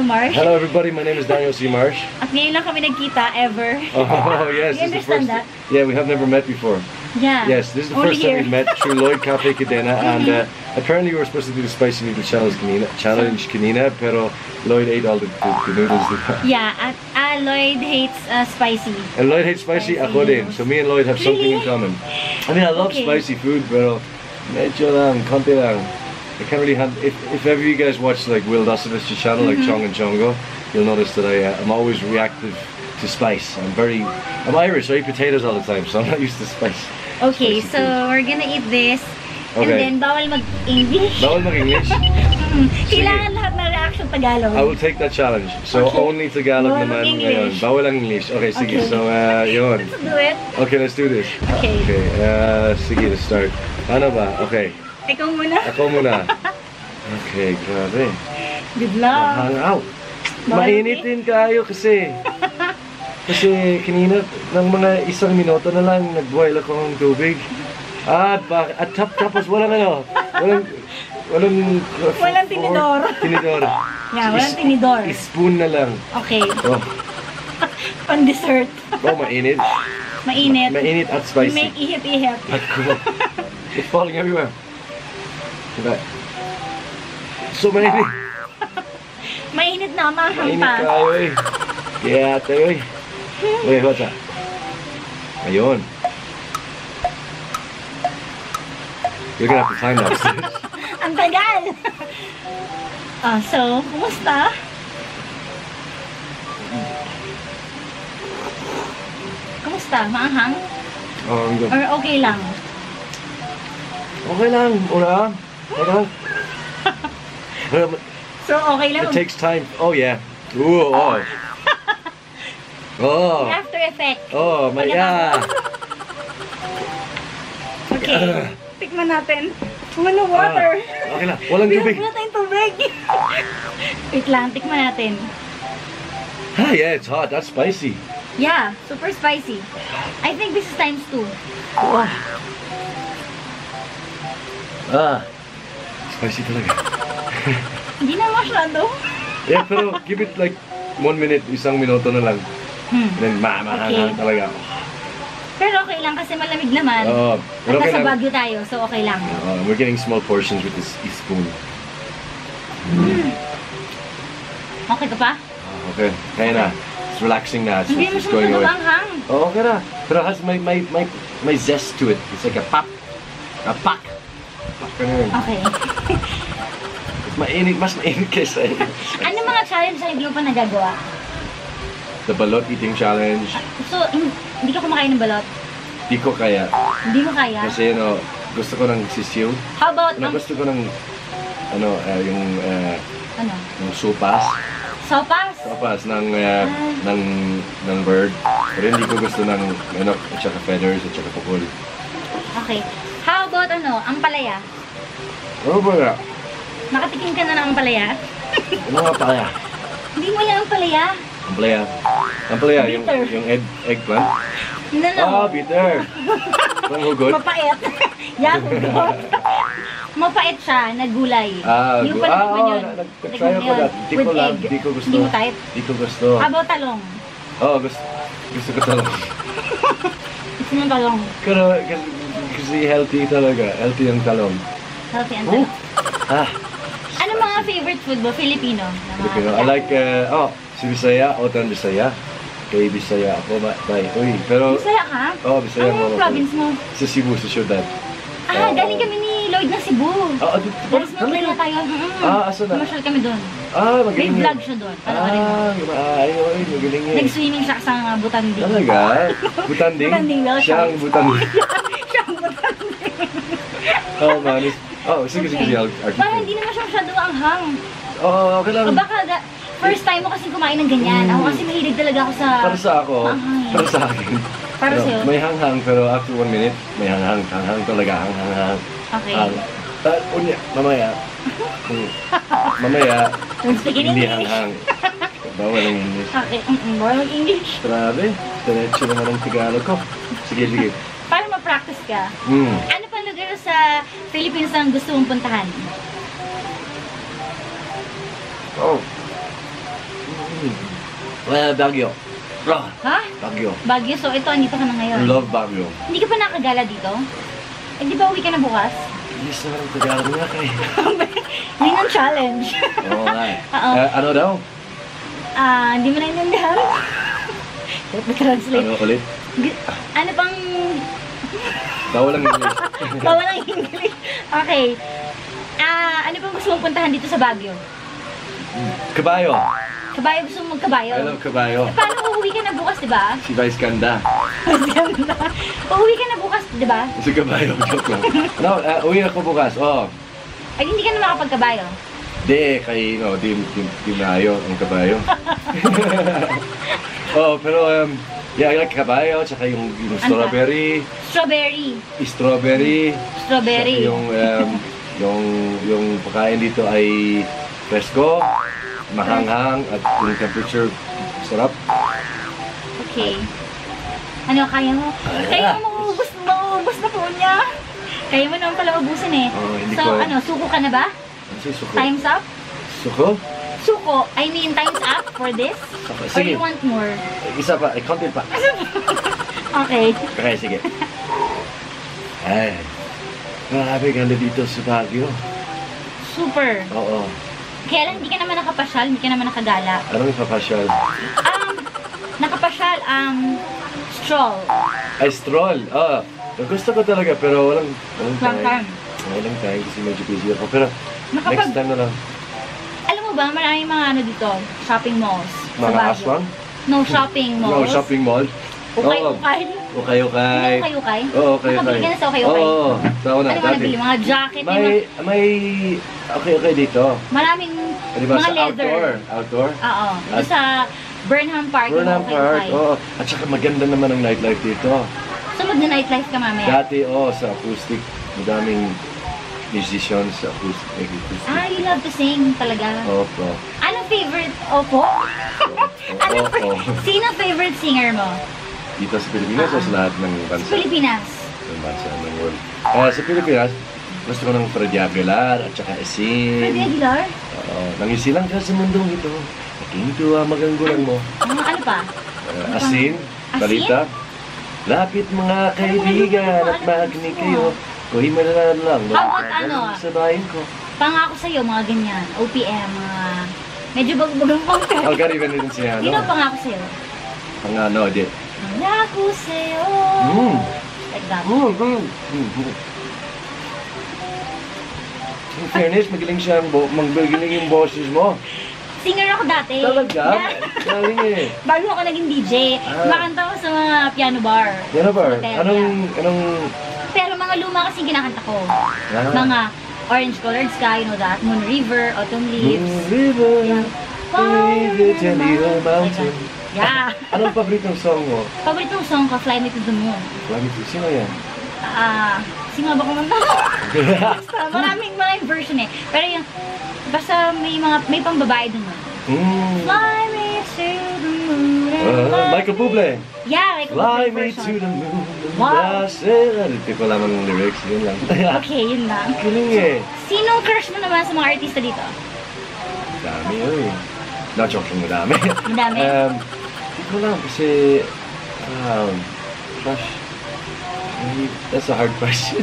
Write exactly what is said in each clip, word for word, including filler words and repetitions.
Marsh. Hello everybody, my name is Daniel C. Marsh. At ngayon lang kami nagkita, ever. Oh yes, You this is the first. understand that? Yeah, we have never met before. Yeah. Yes, this is the Only first time here. we met through Lloyd Cafe Cadena, and uh, apparently we were supposed to do the spicy noodle challenge kanina, challenge kanina, pero Lloyd ate all the, the, the noodles. Yeah, at uh, Lloyd hates uh, spicy. And Lloyd hates spicy, Spicy ako din. noodles. So me and Lloyd have something in Really? common. I mean, I love Okay. spicy food, pero medyo lang, konti lang. I can't really have. If if ever you guys watch like Will Dosovich's channel, like Chong and Chongo, you'll notice that I uh, I'm always reactive to spice. I'm very. I'm Irish. I eat potatoes all the time, so I'm not used to spice. Okay, Spicy so food. we're gonna eat this. And Okay. then, bawal mag-English. Bawal mag-English. Kailangan lahat na reaction Tagalog. I will take that challenge. So Okay. only Tagalog Bawal naman mag-English. ngayon. Bawal ang English. Okay, sige. Okay. So uh, yun. Let's do it. Okay, let's do this. Okay. Okay. Uh, sige, let's start. Ano ba? Okay. Ikaw muna. Ako muna. Okay, grabe. Good luck. Hang out. Bawal Mainit din kayo kasi. Kasi kanina, ng mga isang minuto na lang, nag-boil ako ng tubig. At, ba, at tap, tapos walang ano, walang, walang, Walang tinidor. Tinidor. Yeah, walang Is- tinidor. Spoon na lang. Okay, Oh, pan-dessert. oh mainit. Mainit. Mainit at spicy. Make ihip-ihip. At cool. It's falling everywhere. Diba? So mainit. Mainit na, mahang Mainit pa. kayo eh. Kaya tayo eh. Okay, what's up? Ayun. You're gonna have to time lapse this. Ang tagal! Ah, so, kumusta? Kumusta? Maanghang? Oh, I'm good. Or okay lang? Okay lang, ura. Okay lang. Well, So, okay lang? it takes time. Oh yeah. Ooh, oh. Oh. After effect. Oh, my yeah. Okay. Tikman natin. Ano, water. Ah, okay lang. Walang tubig. Wala tayong tubig. Wait lang, tikman natin. Ah, yeah, it's hot. That's spicy. Yeah, super spicy. I think this is times two. Ah. Spicy talaga. Hindi na masyado. Yeah, pero give it like one minute, isang minuto na lang. Hmm. And then, ma-mahanghang Okay. talaga. Pero okay lang kasi malamig naman. Oo. At Pero okay nasa lang. Baguio tayo, so okay lang. Uh, we're getting small portions with this spoon. Okay ka pa? Ah, okay, kaya na. It's relaxing na. It's, Hindi mo it's siya going away. masyadong Oh, okay na. Pero it has my, my, my, my zest to it. It's like a pop. A pak. Pak ka na yun. Okay. It's mainit. Mas mainit kaysa yun. Ano mga challenge na hindi mo pa nagagawa? The balot eating challenge. So, hin- hindi ka kumakain ng balot? Di ko kaya. Hindi mo kaya? Kasi, you know, gusto ko ng sisiw. How about Ano, ang, gusto ko ng, ano, uh, yung, uh, ano? yung sopas. Sopas? Sopas ng, uh, ng, ng bird. Pero hindi ko gusto ng manok at saka feathers at saka pukul. Okay. How about ano, ang palaya? Ano ba nga? Nakatikim ka na ng ampalaya? Ano nga pala? Hindi mo yan ampalaya. Ang playa. Ang playa, yung, Bitter. yung egg, eggplant. Hindi na. Ah, bitter. Ang hugot. Mapait. Yan, hugot. Mapait siya, na gulay. Ah, Hindi mo gu- pa ah, natikman oh, yun. na- nag- Tikman try ako yun. that. Di ko With lang, egg. di ko gusto. Hindi mo type? Di ko gusto. How about talong? Oh, gusto, gusto ko talong. Gusto mo talong? Pero, kasi, kasi healthy talaga. Healthy ang talong. Healthy and Oh. talong. Ah, Ano mga favorite food mo? Filipino? na mga Filipino. I pagkain? like, uh, oh, si Bisaya, Otan Bisaya. Kay Bisaya ako, ba, bye. Uy, pero, Bisaya ka? oh, Bisaya Anong mo. province mo? Sa Cebu, sa syudad. Ah, Oh. galing kami ni Lloyd ng Cebu. Ah, ah, dito ba? Last month na tayo. Mm. Ah, aso na? Commercial kami doon. Ah, May magaling yun. vlog siya doon. Panoorin mo. Ah, ay, ay, magaling yun. Nag-swimming siya sa mga butanding. Talaga? Butanding? Butanding, well, Siya ang butanding. Siya ang butanding. Oh, man. is- Oh, sige, sige, sige. I'll, I'll keep Parang it. hindi naman siya masyado anghang. Oh, okay lang. O baka ga- first time mo kasi kumain ng ganyan. Ako kasi mahilig talaga ako sa... Para sa ako, Maanghang. para sa akin. Para Ano, sa'yo? May hanghang, pero after one minute, may hanghang. Hanghang talaga, hanghang, hanghang. Okay. Hang. Ta- unya, mamaya. Hmm. Mamaya, Don't speak in hindi English. hanghang. Bawal ang English. Okay, mm-mm, bawal English. Grabe, diretso naman ang Tagalog ko. Sige, sige. Para ma-practice ka. Hmm. Ano pa lugar sa Philippines ang gusto mong puntahan? Oh. Well, Baguio. Ah, Ha? Baguio. Baguio, so ito, andito ka na ngayon. Love Baguio. Hindi ka pa nakagala dito? Eh, di ba uwi ka na bukas? Yes, naman ang Tagalog nga kayo. Yun ang challenge. Oo nga eh. Oo. Eh, ano daw? Ah, hindi mo naiintindihan. Let me translate. Ano ulit? G- Ano pang... Bawal ang English. Bawal ang English. Okay. Ah, ano pang gusto mong puntahan dito sa Baguio? Kabayo. Kabayo, gusto mong magkabayo? I love kabayo. Eh, paano uuwi ka na bukas, di ba? Si Vice Ganda. Mas ganda. Uuwi ka na bukas, di ba? Si kabayo. Joke lang. No, uh, uwi ako bukas. Oh. Ay, hindi ka na makapagkabayo. Di, kay, no, di, di, di maayo ang kabayo. Oh, pero, um, yeah, I like kabayo, tsaka yung, yung strawberry. Strawberry. Strawberry. Strawberry. Tsaka yung, um, yung, yung pagkain dito ay fresco, mahanghang, at yung temperature, sarap. Okay. Ano, kaya mo? Kaya mo maubos, maubos na po niya. Kaya mo naman pala ubusin eh. Oo, hindi so, ko- ano, suko ka na ba? Ano si Suko? Time's up? Suko? Suko, I mean, time's up for this? Or Sige. you want more? Isa pa, ay, konti pa. Okay. Okay, sige. Ay, grabe ganda dito sa Baguio. Super. Oo. Kaya lang, hindi ka naman nakapasyal, hindi ka naman nakagala. Anong ipapasyal? Um, nakapasyal, um, stroll. Ay, stroll. Ah, gusto ko talaga, pero walang, walang Walang time. Walang time kasi medyo busy ako. Pero Nakapag- next time na lang. Alam mo ba, maraming mga ano dito, shopping malls. sa Mga Baguio. aswang? No shopping No, malls. shopping mall. Ukay, Oo. ukay. Okay, okay. Ukay, ukay. Oo, okay, okay. Nakabili ka na sa ukay, ukay. Oo, sa una, Ano mo nabili? Mga jacket, May, may may, okay, okay dito. maraming Di ba, mga sa leather. outdoor? Outdoor? Oo. Dito At- sa Burnham Park. yung Burnham ukay, Park, ukay. oo. At saka maganda naman ang nightlife dito. So mag-nightlife ka mamaya. Dati, oo, sa acoustic, madaming musicians sa acoustic. acoustic. Ah, you love to sing talaga. Opo. Anong favorite? Opo? Anong Opo. Sino favorite singer mo? Dito sa Pilipinas o sa lahat ng Sa bansa? Pilipinas. Ng bansa ng world. Eh, sa Pilipinas, gusto ko ng Freddy Aguilar at saka Esin. Freddy Aguilar? Oo, nangisilang ka sa mundong ito. Aking tuwa maganggulang mo. Ano, ano pa? Uh, Asin, Asin? balita. Lapit mga kaibigan at makinig kayo. Kuhi malalan lang. How about ano? Sa bayan ko. Pangako sa'yo, mga ganyan. O P M, mga... Medyo bag-bagang pang Oh, gari ba nito siya, Sino no? ang pangako sa'yo? Ang ano, di. Pangako sa'yo. Mm. Like that. Mm, mm, mm, mm. In fairness, magaling siya, ang bo- magaling yung boses mo. Singer ako dati. Talaga? Yeah. Galing eh. Bago ako naging D J, Ah. makanta ko sa mga piano bar. Yan ba? Hotel, Anong, yeah. anong, Pero mga luma kasi kinakanta ko. Ah. Mga Orange Colored Sky, you know that? Moon River, Autumn Leaves. Moon River, Yeah. favorite and little Like mountain. that. Yeah. Anong paboritong song mo? Paboritong song ko, Fly Me to the Moon. Lamit, sino yan? Ah, sino ba kumanta? Basta, maraming maraming version eh. Pero yung, basta may mga, may pang babae dun. eh. Mm. Fly me to the moon. and Uh, let Michael Bublé. Yeah, like Fly a me version. to the moon. Wow. I said, hindi ko alam ang lyrics, yun lang. Okay, yun lang. Kiling eh. Sinong crush mo naman sa mga artista dito? Dami eh. Not joking, madami. Madami? um, hindi ko lang kasi, um, crush. Ay, that's a hard question.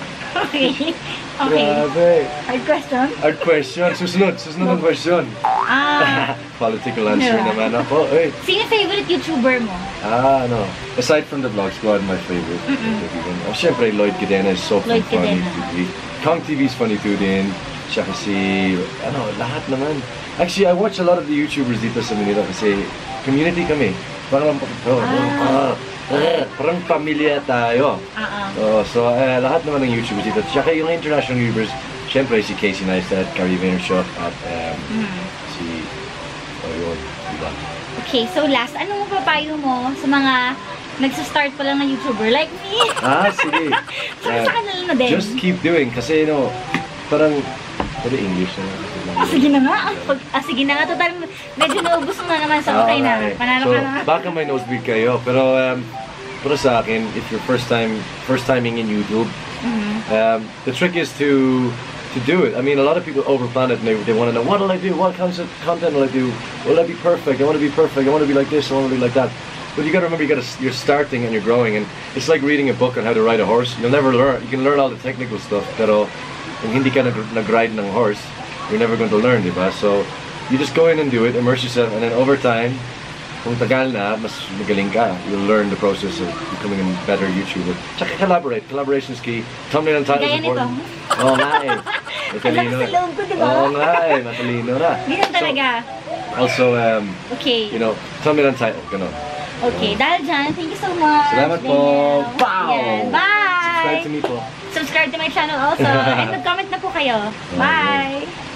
Okay. Okay. Grabe. Hard question? Hard question. Susunod. Susunod ang question. Ah, Political answer Yeah. naman ako. Eh. sino favorite YouTuber mo? Ah, ano. Aside from the vlog squad, my favorite. Oh, syempre, Lloyd Cadena is so Lloyd funny. Cadena. T V. Kong T V is funny too din. Siya kasi, ano, lahat naman. Actually, I watch a lot of the YouTubers dito sa Manila kasi community kami. Parang, oh, Ah. ah, ah, parang pamilya tayo. Ah, ah. Oh, so, eh, lahat naman ng YouTubers dito. Tsaka yung international YouTubers, syempre si Casey Neistat, Carrie Vaynerchuk, at um, Hmm. si, oh yun, diba? Okay, so last, ano mo papayo mo sa mga nagsa-start pa lang na YouTuber like me? Ah, sige. Saka sa kanila na din. Just keep doing kasi, you know, parang, pwede English na. Ah, sige na nga. Pag, ah, sige na nga. Total, medyo naubos mo na naman sa okay na. Okay. Panalo so, ka na. baka may nosebleed kayo, pero, um, pero sa akin, if you're first time, first timing in YouTube, Mhm. um, the trick is to to do it. I mean, a lot of people overplan it and they, they want to know, what will I do? What kinds of content will I do? Will I be perfect? I want to be perfect. I want to be like this. I want to be like that. But you got to remember, you got to, you're starting and you're growing, and it's like reading a book on how to ride a horse. You'll never learn. You can learn all the technical stuff, pero kung hindi ka nag- nag-ride ng horse, you're never going to learn, diba? So you just go in and do it, immerse yourself, and then over time, kung tagal na, mas magaling ka, you'll learn the process of becoming a better YouTuber. Tsaka collaborate. Collaboration is key. Thumbnail and title is Gaya nito. important. Oo nga eh. Matalino. Ang lakas sa loob ko, diba? Oo nga eh. Matalino na. Ganyan talaga. So, also, um, Okay. you know, thumbnail and title. Ganon. Okay, dahil dyan, thank you so much. Salamat po. Daniel. Wow! Yan. Bye! Subscribe to me po. Subscribe to my channel also. And mag-comment na po kayo. Bye!